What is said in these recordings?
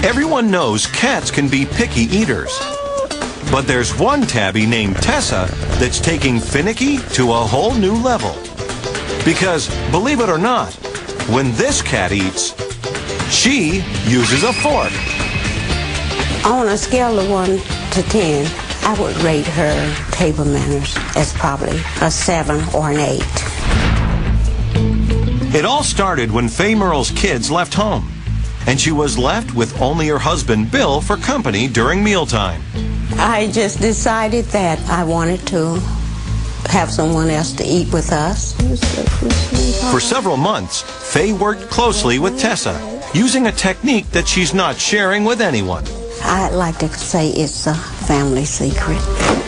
Everyone knows cats can be picky eaters. But there's one tabby named Tessa that's taking finicky to a whole new level. Because, believe it or not, when this cat eats, she uses a fork. On a scale of 1 to 10, I would rate her table manners as probably a 7 or an 8. It all started when Faye Merle's kids left home, and she was left with only her husband Bill for company during mealtime. I just decided that I wanted to have someone else to eat with us. For several months, Faye worked closely with Tessa, using a technique that she's not sharing with anyone. I'd like to say it's a family secret.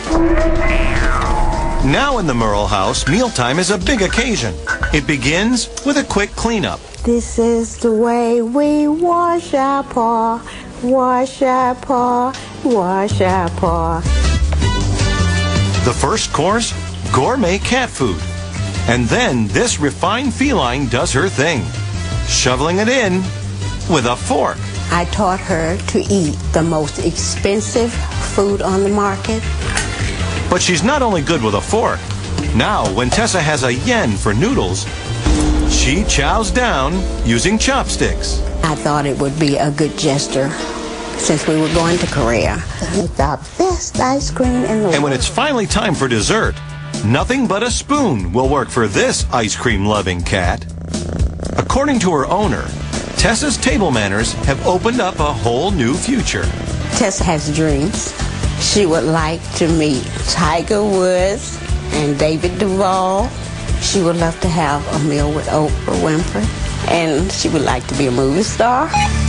Now in the Merle house, mealtime is a big occasion. It begins with a quick cleanup. This is the way we wash our paw, wash our paw, wash our paw. The first course, gourmet cat food. And then this refined feline does her thing, shoveling it in with a fork. I taught her to eat the most expensive food on the market. But she's not only good with a fork. Now, when Tessa has a yen for noodles, she chows down using chopsticks. I thought it would be a good gesture since we were going to Korea. It's the best ice cream in the world. And when it's finally time for dessert, nothing but a spoon will work for this ice cream-loving cat. According to her owner, Tessa's table manners have opened up a whole new future. Tessa has dreams. She would like to meet Tiger Woods and David Duvall. She would love to have a meal with Oprah Winfrey. And she would like to be a movie star.